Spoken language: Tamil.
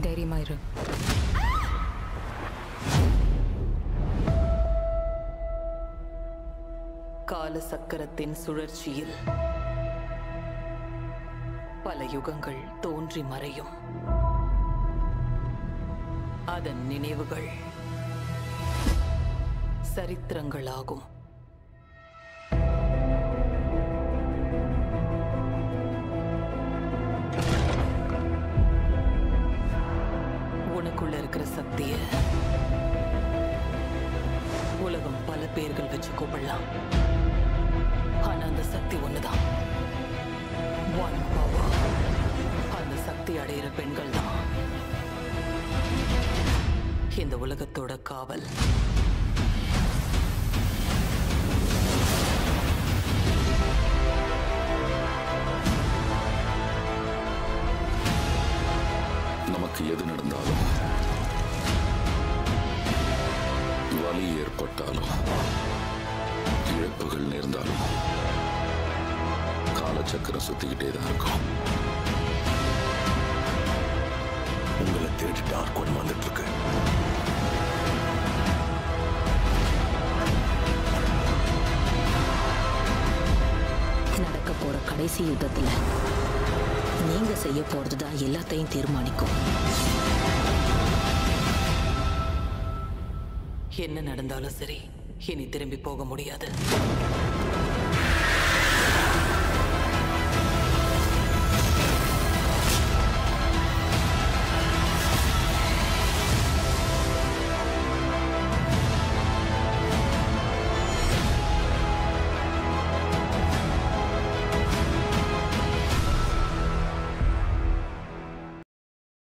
தைரியமா இரு. கால சக்கரத்தின் சுழற்சியில் பல யுகங்கள் தோன்றி மறையும். அதன் நினைவுகள் சரித்திரங்களாகும். உனக்குள்ள இருக்கிற சக்திய உலகம் பல பேர்கள் வச்சு கூப்பிடலாம். ஆனா அந்த சக்தி ஒண்ணுதான். One power. அந்த சக்தி அடையிற பெண்கள் தான் இந்த உலகத்தோட காவல். நமக்கு எது நடந்தாலும், வலி ஏற்பட்டாலும், இழப்புகள் நேர்ந்தாலும் காலச்சக்கரம் சுத்திக்கிட்டே தான் இருக்கும். உங்களை தேடி டார்க் ஒன் வந்துட்டு இருக்கு. நடக்க போற கடைசி யுத்தத்துல நீங்க செய்ய போறதுதான் எல்லாத்தையும் தீர்மானிக்கும். என்ன நடந்தாலும் சரி, இனி திரும்பி போக முடியாது.